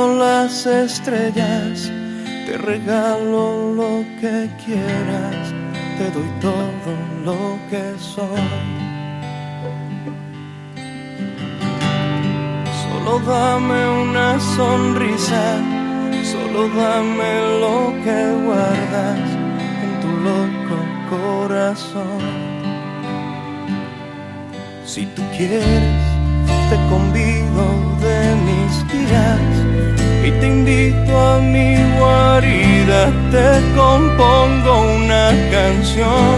con las estrellas, te regalo lo que quieras, te doy todo lo que soy. Solo dame una sonrisa, solo dame lo que guardas en tu loco corazón. Si tú quieres, te convido de mis días y te invito a mi guarida, te compongo una canción.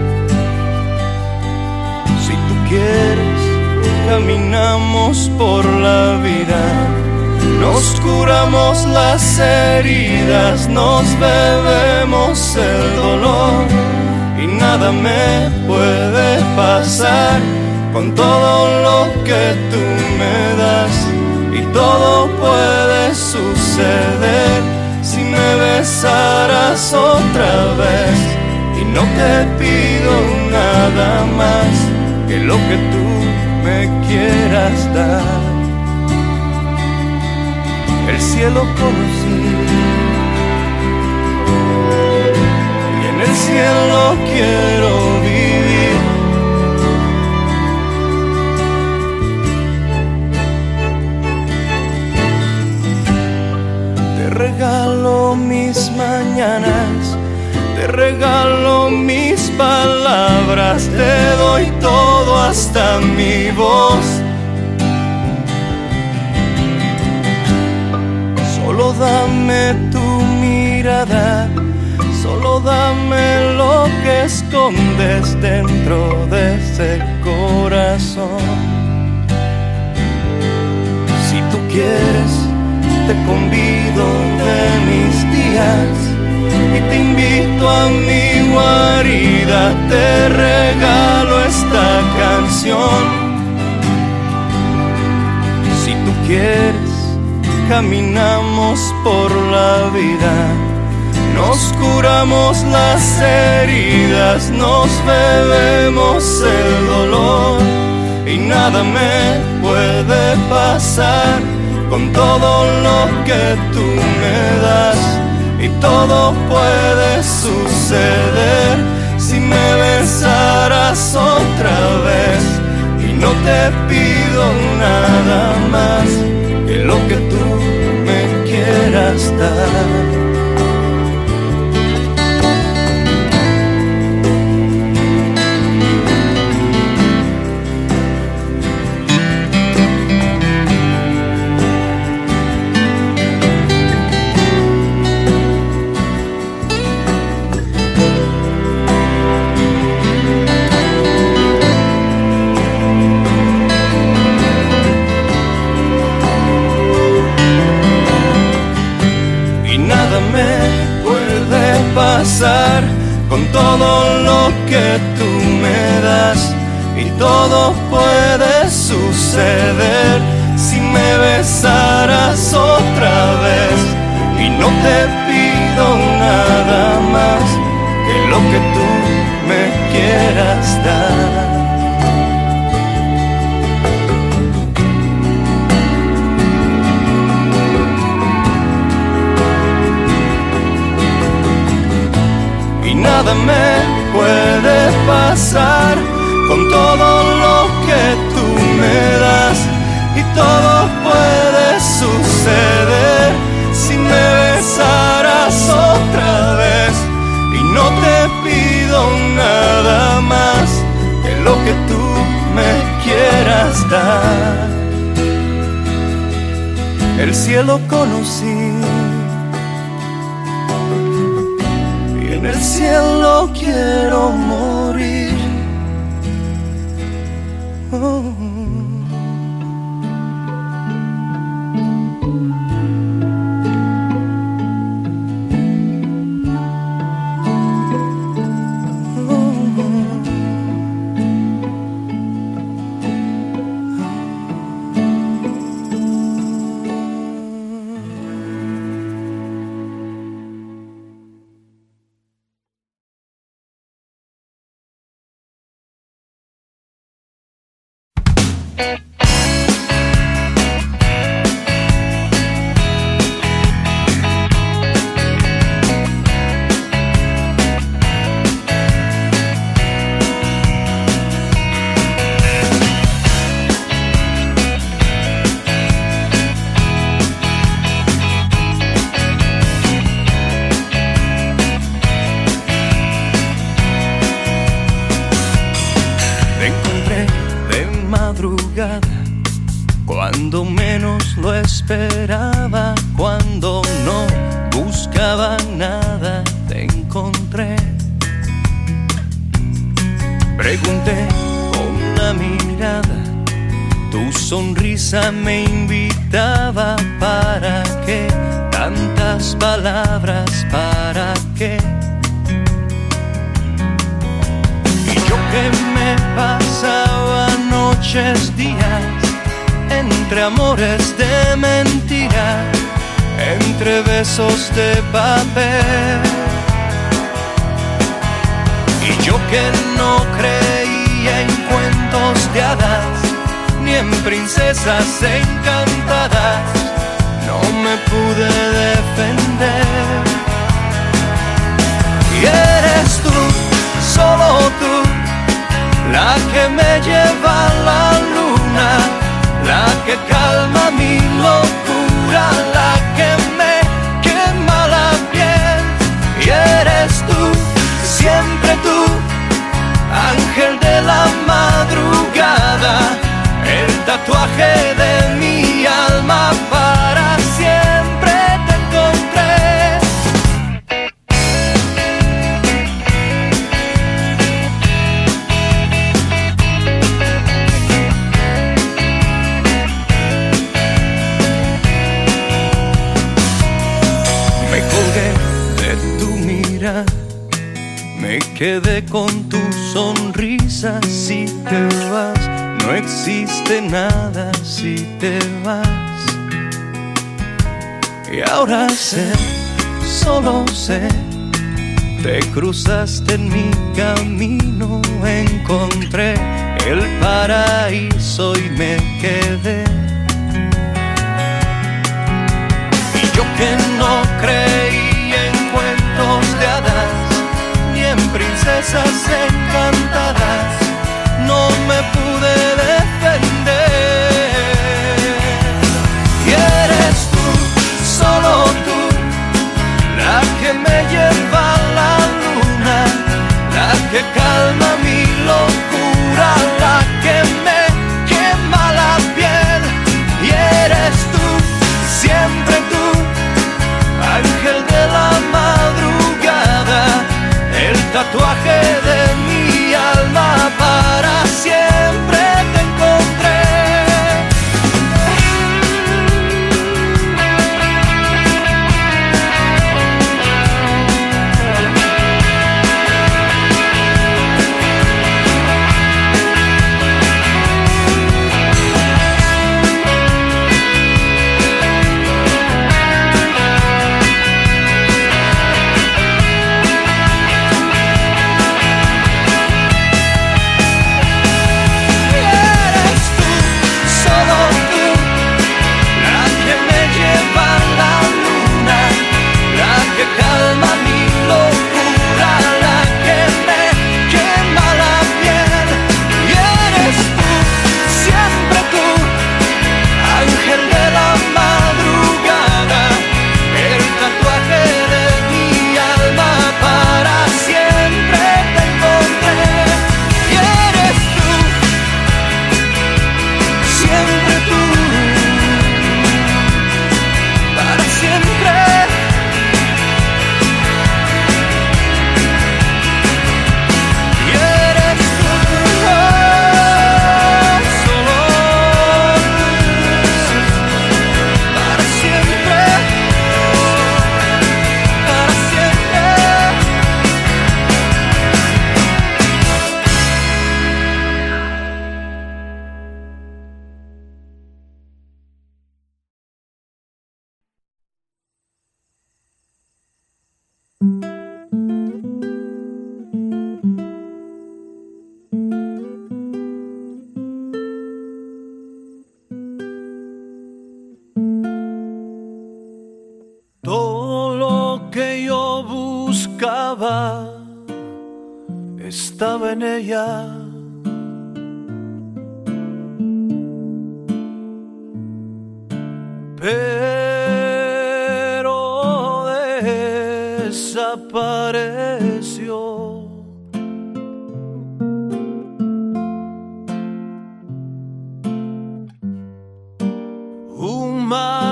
Si tú quieres, caminamos por la vida, nos curamos las heridas, nos bebemos el dolor y nada me puede pasar con todo lo que tú me das. Y todo puede suceder si me besaras otra vez. Y no te pido nada más que lo que tú me quieras dar. El cielo conocí y en el cielo quiero vivir. Te regalo mis mañanas, te regalo mis palabras, te doy todo hasta mi voz. Solo dame tu mirada, solo dame lo que escondes dentro de ese corazón. Si tú quieres, te convido de mis días y te invito a mi guarida, te regalo esta canción. Si tú quieres, caminamos por la vida, nos curamos las heridas, nos bebemos el dolor y nada me puede pasar con todo lo que tú me das. Y todo puede suceder si me besaras otra vez. Y no te pido nada más que lo que tú me quieras dar. Pasar con todo lo que tú me das. Y todo puede suceder si me besaras otra vez. Y no te pido nada más que lo que tú me quieras dar. Nada me puede pasar con todo lo que tú me das. Y todo puede suceder si me besaras otra vez. Y no te pido nada más que lo que tú me quieras dar. El cielo conocí, en el cielo quiero morir. Oh. esperaba, cuando no buscaba nada, te encontré. Pregunté con la mirada, tu sonrisa me invitaba. ¿Para qué tantas palabras? ¿Para qué? Y yo que me pasaba noches, días, entre amores de mentira, entre besos de papel. Y yo que no creía en cuentos de hadas, ni en princesas encantadas, no me pude defender. Y eres tú, solo tú, la que me lleva a la luna, la que calma mi locura, la que me quema la piel. Y eres tú, siempre tú, ángel de la madrugada, el tatuaje de mi alma, para siempre te encontré. Me colgué de tu mirada, me quedé con tu sonrisa. Si te vas, no existe nada si te vas. Y ahora sé, solo sé, te cruzaste en mi camino, encontré el paraíso y me quedé. Y yo que no creí en cuentos de hadas, ni en princesas encantadas, no me pude defender. Y eres tú, solo tú, la que me lleva a la luna, la que calma mi locura, la que me quema la piel. Y eres tú, siempre tú, ángel de la madrugada, el tatuaje de mi alma, para siempre te encontré. Todo lo que yo buscaba estaba en ella. Pero desapareció. Un mar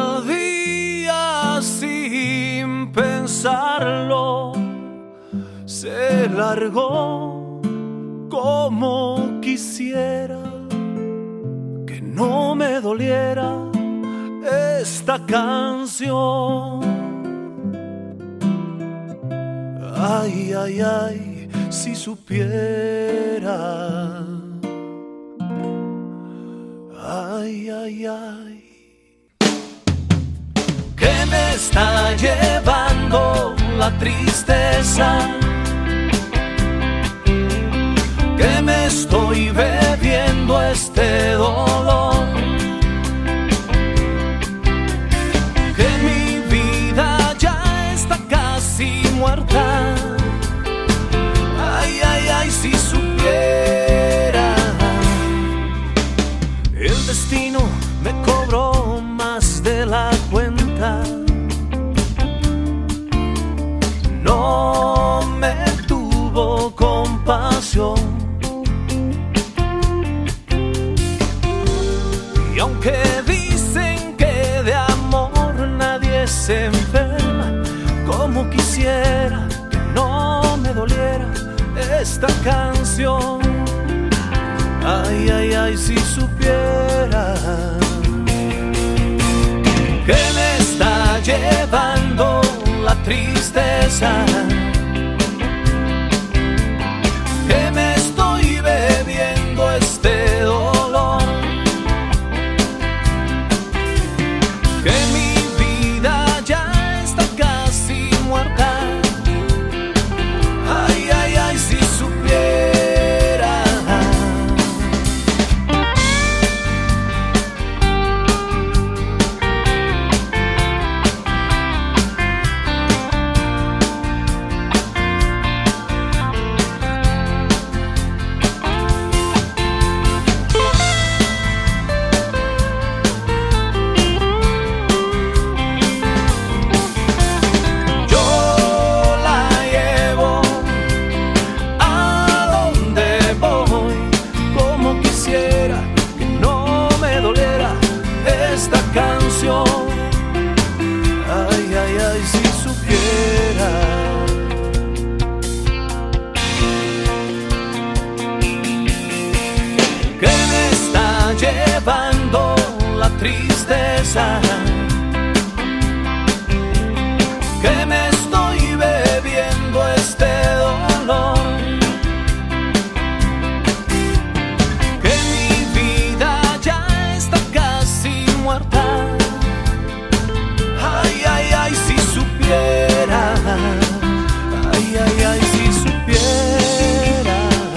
pensarlo, se largó como quisiera que no me doliera esta canción. Ay, ay, ay, si supiera. Ay, ay, ay. Que me está llevando la tristeza, que me estoy bebiendo este dolor, que mi vida ya está casi muerta. Ay, ay, ay, si supiera. El destino me cobró más de la cuenta, no me tuvo compasión. Y aunque dicen que de amor nadie se enferma, como quisiera que no me doliera esta canción. Ay, ay, ay, si supiera que me está llevando la tristeza, que me estoy bebiendo este dolor, que mi vida ya está casi muerta. Ay, ay, ay, si supiera. Ay, ay, ay, si supiera que me está llevando la tristeza, que me estoy bebiendo este dolor, que mi vida ya está casi muerta. Ay, ay, ay, si supiera. Ay, ay, ay, si supiera.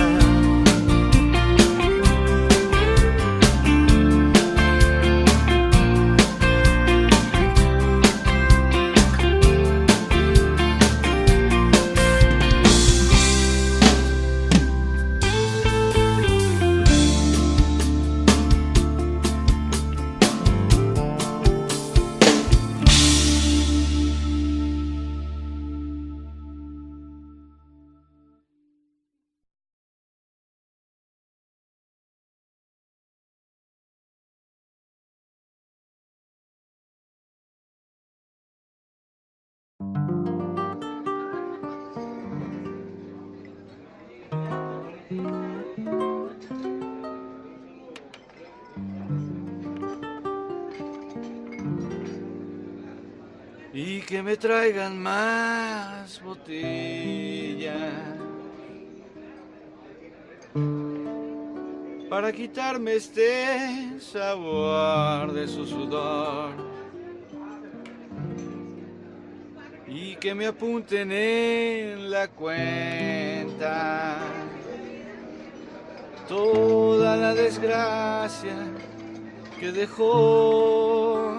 Y que me traigan más botellas para quitarme este sabor de su sudor, y que me apunten en la cuenta toda la desgracia que dejó.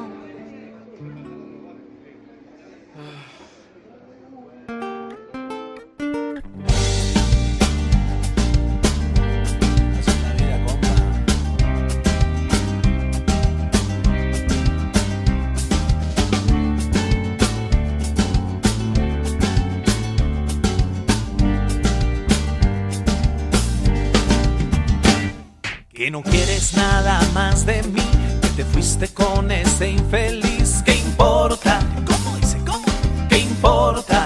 Que no quieres nada más de mí, que te fuiste con ese infeliz. ¿Qué importa? ¿Cómo dice? ¿Cómo? ¿Qué importa?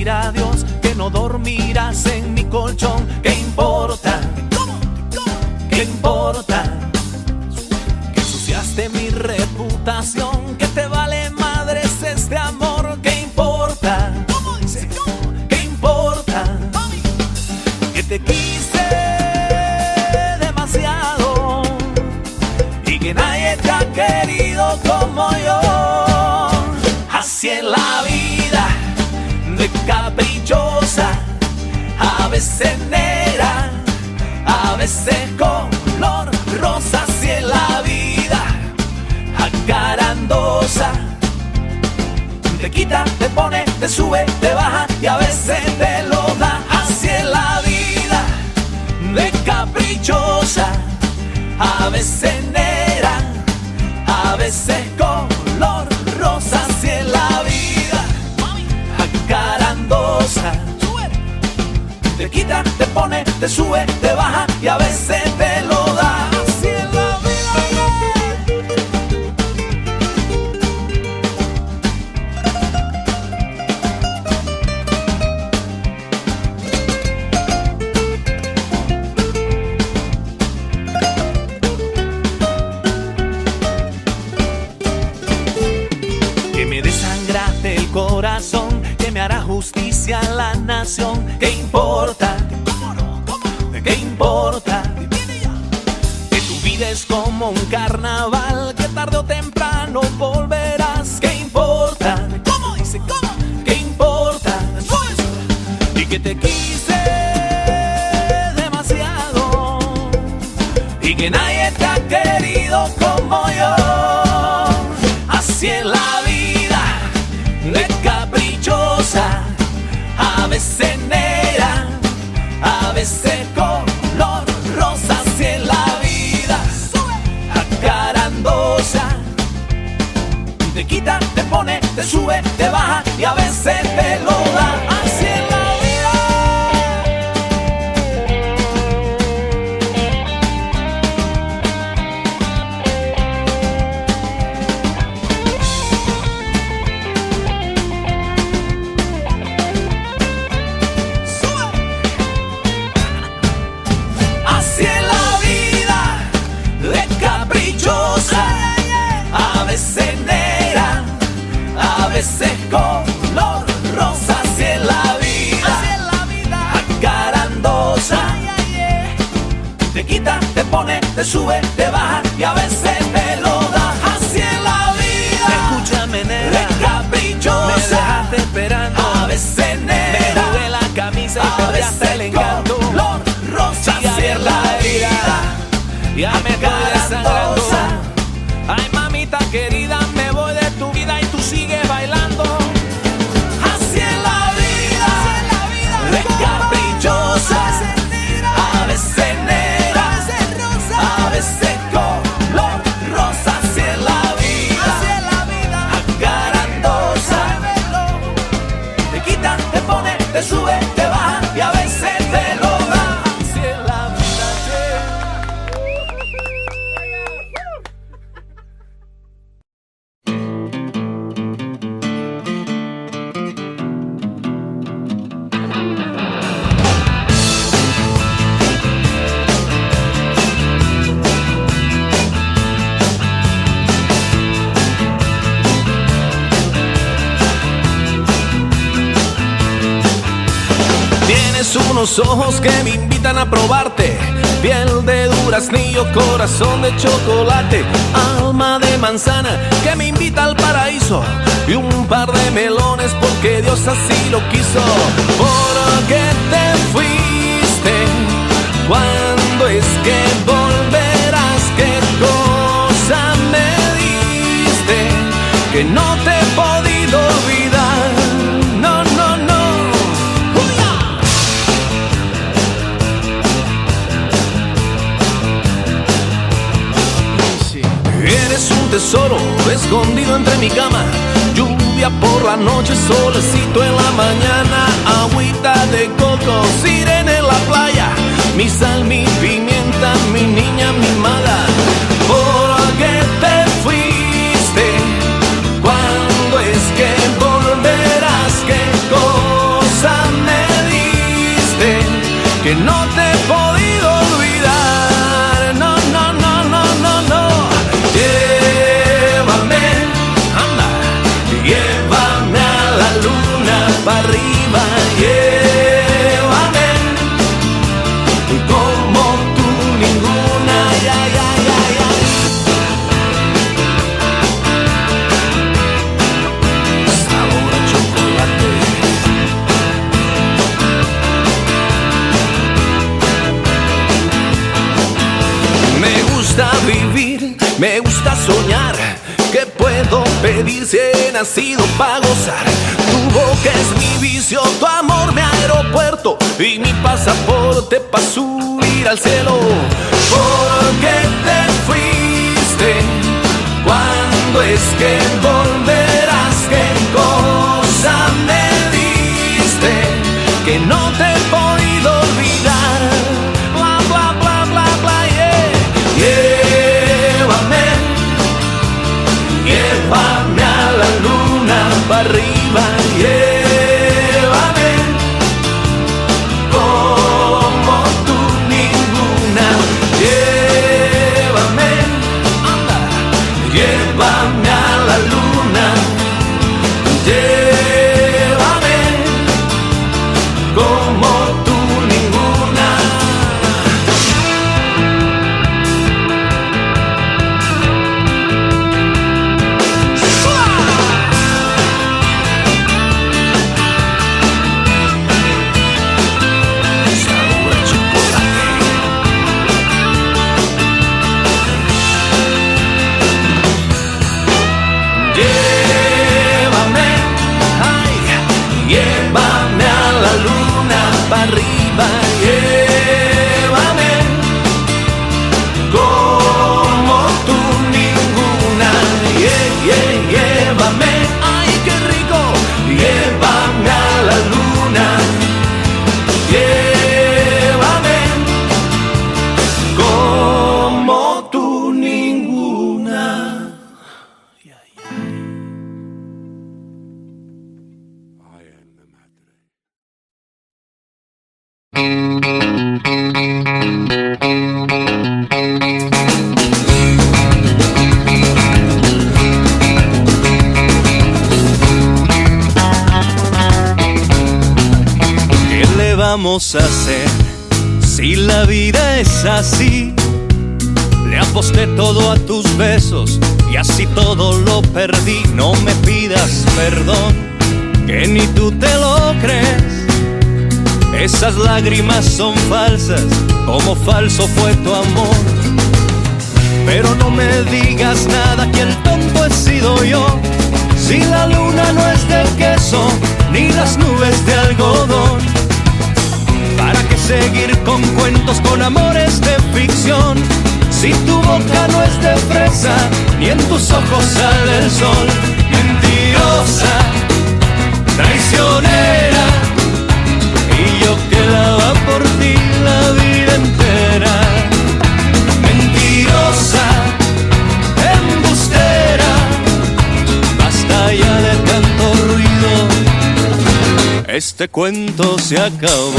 pedir a Dios que no dormirás en mi colchón. ¿Qué importa? ¿Qué importa? Que ensuciaste mi reputación, que te vale madres este amor. ¿Qué importa? ¿Qué importa? Que te quise demasiado y que nadie te ha querido como yo. Así es la vida, de caprichosa, a veces negra, a veces color rosa. Así es la vida, acarandosa, te quita, te pone, te sube, te baja y a veces te lo da. Así es la vida, de caprichosa, a veces negra, a veces color rosa. Así es la vida, acarandosa, te quita, te pone, te sube, te baja y a veces te lo da. Así es la vida. Que me desangraste el corazón, que me hará justicia a la nación. ¿Qué importa? ¿Qué importa? Que tu vida es como un carnaval, que tarde o temprano volverás. ¿Qué importa? ¿Cómo dice? ¿Cómo? ¿Qué importa? Y que te quise demasiado y que nadie te ha querido como yo. Así es la vida, de caprichosa, a veces negra, a veces color rosa. Así es la vida, acarandosa, te quita, te pone, te sube, te baja y a veces te lo da. Así es la a veces negra, a veces color rosa. Así es la vida, acarandosa, te quita, te pone, te sube, te baja y a veces te lo da. Así es la vida, escúchame negra, de caprichosa, me dejaste esperando, a veces negra, me jugué la camisa y perdiste el encanto. Color rosa. Así es la vida, ya me estoy desangrando. Ay, mamita querida, me voy de tu vida y tú sigues bailando. Así es la vida, de caprichosa, a veces negra, a veces color rosa. Así es la vida, acarandosa, te quita, te pone, te sube, te baja y a veces te lo da. Así es la vida. Tienes unos ojos que me invitan a probarte, piel de duraznillo, corazón de chocolate, alma de manzana que me invita al paraíso y un par de melones porque Dios así lo quiso. ¿Por qué te fuiste? ¿Cuándo es que volverás? ¿Qué cosa me diste que no te he podido olvidar? No, no, no. Eres un tesoro escondido entre mi cama, lluvia por la noche, solecito en la mañana, agüita de coco, sirena en la playa, mi sal, mi pimienta, mi niña mimada. ¿Por qué te fuiste? ¿Cuándo es que volverás? ¿Qué cosa que no te he podido olvidar. No, no, no, no, no, no. Llévame, anda, llévame a la luna para arriba, llévame como tú ninguna, ya, ya, ya, ya. Sabor a chocolate. Me gusta vivir, me gusta soñar. ¿Qué puedo pedir si he nacido para gozar? Tu boca es mi vicio, tu amor mi aeropuerto y mi pasaporte para subir al cielo. ¿Por qué te fuiste? ¿Cuándo es que volverás? ¿Qué cosa me diste que no te he podido olvidar? Bla, bla, bla, bla, bla, yeah. Llévame, llévame a la luna para arriba, llévame como tú ninguna, llévame, anda, llévame a la luna, llévame como tú ninguna. Llévame, ay, llévame a la luna para arriba, llévame como tú ninguna, llévame, ay, qué rico, llévame a la luna, llévame como tú ninguna. ¿Qué le vamos a hacer si la vida es así? Le aposté todo a tus besos y así todo lo perdí. No me pidas perdón, que ni tú te lo crees. Esas lágrimas son falsas, como falso fue tu amor. Pero no me digas nada, que el tonto he sido yo. Si la luna no es de queso, ni las nubes de algodón. ¿Para qué seguir con cuentos, con amores de ficción? Si tu boca no es de fresa, ni en tus ojos sale el sol. Mentirosa, traicionera, y yo quedaba por ti la vida entera. Mentirosa, embustera, basta ya de tanto ruido, este cuento se acabó.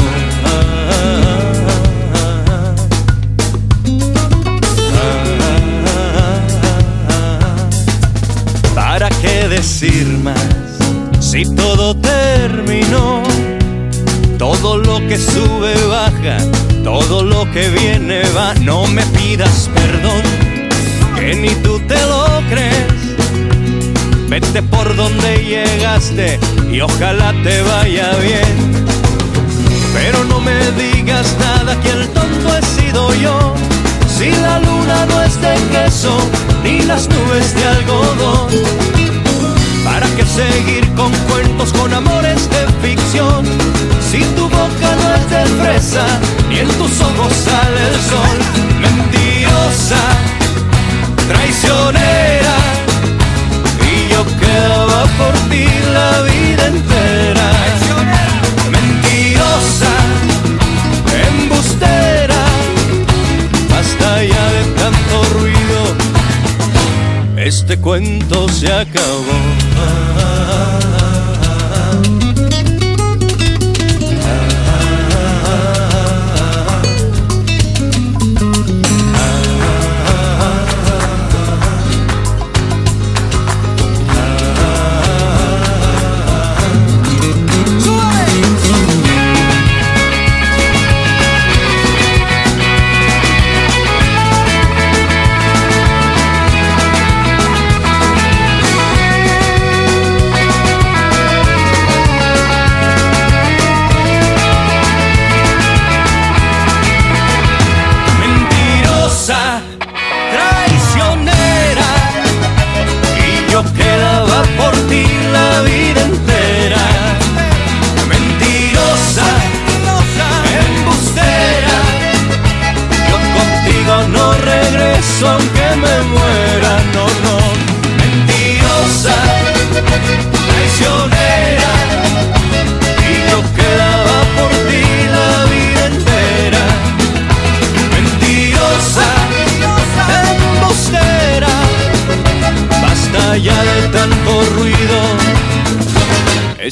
¿Para qué decir más si todo terminó? Todo lo que sube baja, todo lo que viene va. No me pidas perdón, que ni tú te lo crees. Vete por donde llegaste y ojalá te vaya bien. Pero no me digas nada, que el tonto he sido yo. Si la luna no es de queso, ni las nubes de algodón. ¿Para qué seguir con cuentos, con amores de ficción? Si tu boca no es de fresa, ni en tus ojos sale el sol. Mentirosa, traicionera, y yo quedaba por ti la vida entera. Mentirosa, embustera, basta ya de tanto ruido, este cuento se acabó.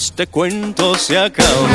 este cuento se acabó.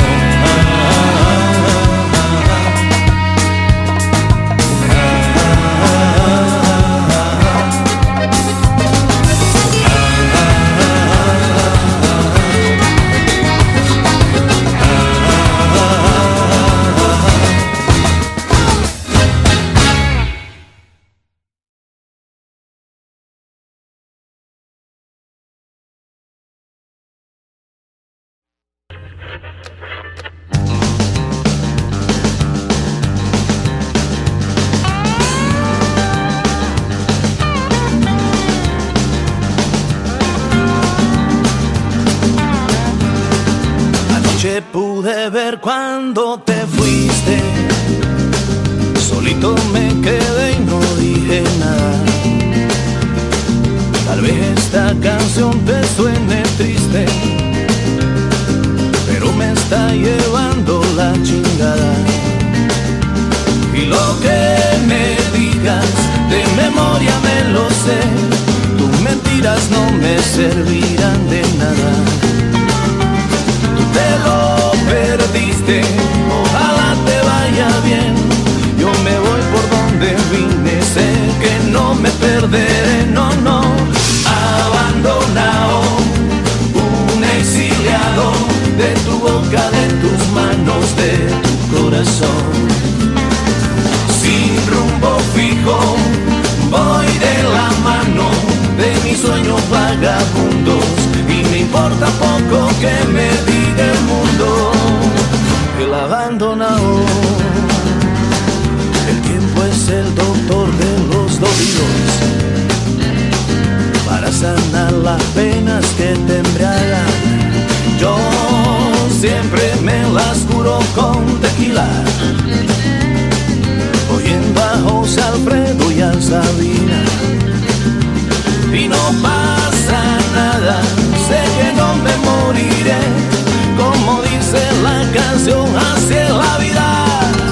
Pude ver cuando te fuiste, solito me quedé y no dije nada. Tal vez esta canción te suene triste, pero me está llevando la chingada. Y lo que me digas de memoria me lo sé, tus mentiras no me servirán de nada. Te lo perdiste, ojalá te vaya bien. Yo me voy por donde vine, sé que no me perderé, no, no. Abandonado, un exiliado, de tu boca, de tus manos, de tu corazón. Sin rumbo fijo, voy de la mano de mis sueños vagabundos, y me importa poco que me diga el mundo. El abandonado, el tiempo es el doctor de los dolidos, para sanar las penas que te embriagan. Yo siempre me las curo con tequila, oyendo a José Alfredo y a Sabina. Y no pasa nada, sé que no me moriré, como dice la canción, así es la vida.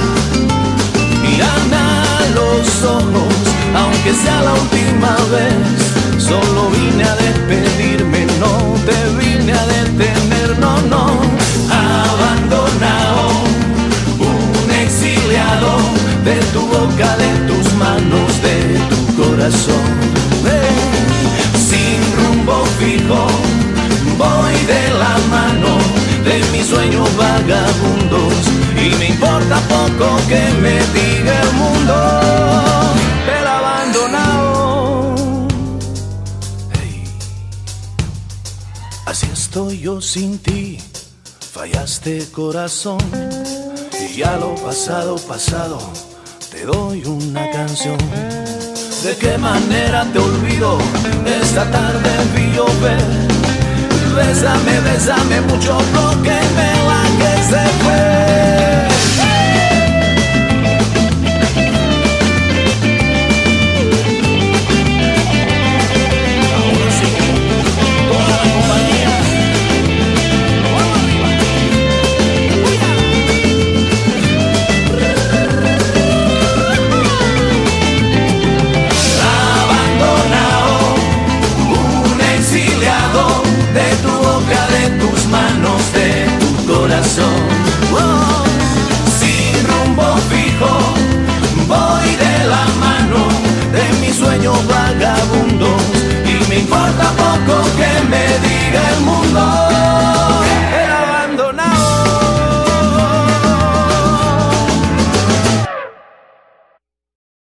Mírame a los ojos, aunque sea la última vez, solo vine a despedirme, no te vine a detener, no, no. Abandonado, un exiliado, de tu boca, de tus manos, de tu corazón. Sin rumbo fijo, voy de la mano de mis sueños vagabundos, y me importa poco que me diga el mundo. El abandonado, hey. Así estoy yo sin ti, fallaste corazón, y ya lo pasado, pasado, te doy una canción. ¿De qué manera te olvido? Esta tarde vi llover. Bésame, bésame mucho, porque me la que se fue.